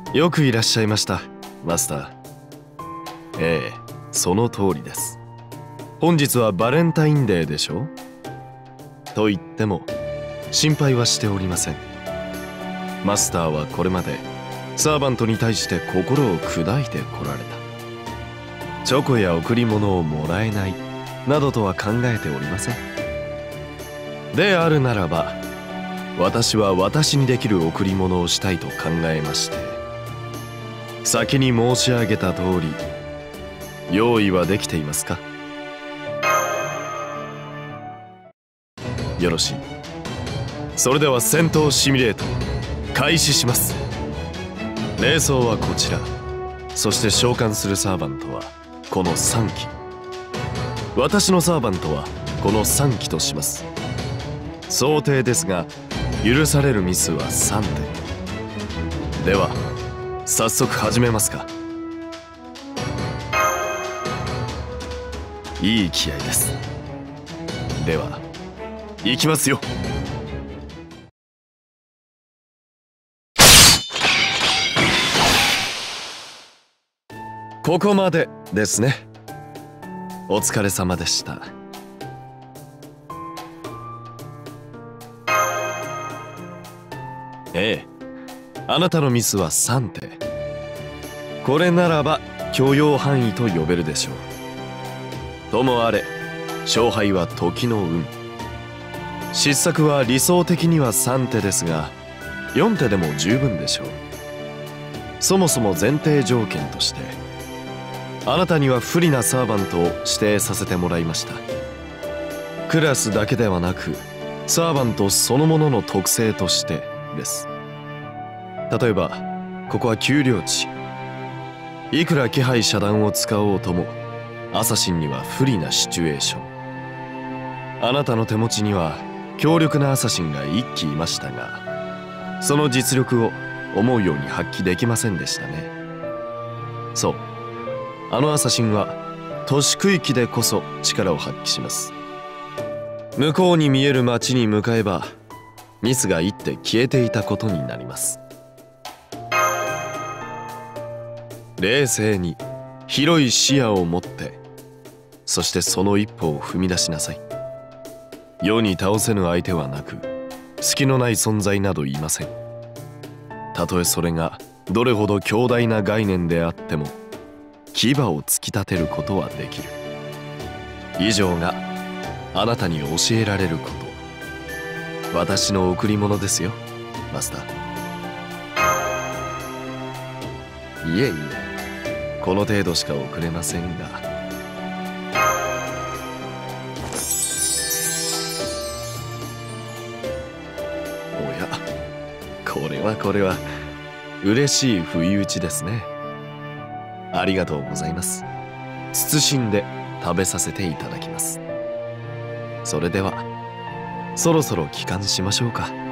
よくいらっしゃいました、マスター。ええ、その通りです。本日はバレンタインデーでしょ？と言っても心配はしておりません。マスターはこれまでサーバントに対して心を砕いてこられた。チョコや贈り物をもらえないなどとは考えておりません。であるならば、私は私にできる贈り物をしたいと考えまして、先に申し上げた通り、用意はできていますか？よろしい。それでは戦闘シミュレート開始します。霊装はこちら。そして召喚するサーバントはこの3機。私のサーバントはこの3機とします。想定ですが許されるミスは3点。では早速始めますか。いい気合です。では行きますよ。ここまでですね。お疲れ様でした。ええ、あなたのミスは3手。これならば許容範囲と呼べるでしょう。ともあれ、勝敗は時の運。失策は理想的には3手ですが、4手でも十分でしょう。そもそも前提条件として、あなたには不利なサーバントを指定させてもらいました。クラスだけではなく、サーバントそのものの特性としてです。例えばここは丘陵地。いくら気配遮断を使おうともアサシンには不利なシチュエーション。あなたの手持ちには強力なアサシンが1機いましたが、その実力を思うように発揮できませんでしたね。そう、あのアサシンは都市区域でこそ力を発揮します。向こうに見える街に向かえばミスが1手消えていたことになります。冷静に広い視野を持って、そしてその一歩を踏み出しなさい。世に倒せぬ相手はなく、隙のない存在などいません。たとえそれがどれほど強大な概念であっても、牙を突き立てることはできる。以上があなたに教えられること。私の贈り物ですよ、マスター。いえいえ、この程度しか送れませんが。おや、これは嬉しい不意打ちですね。ありがとうございます。謹んで食べさせていただきます。それではそろそろ帰還しましょうか。